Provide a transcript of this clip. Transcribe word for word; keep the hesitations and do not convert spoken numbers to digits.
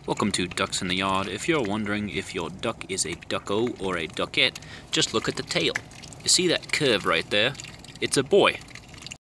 Welcome to Ducks in the Yard. If you're wondering if your duck is a ducko or a duckette, just look at the tail. You see that curve right there? It's a boy.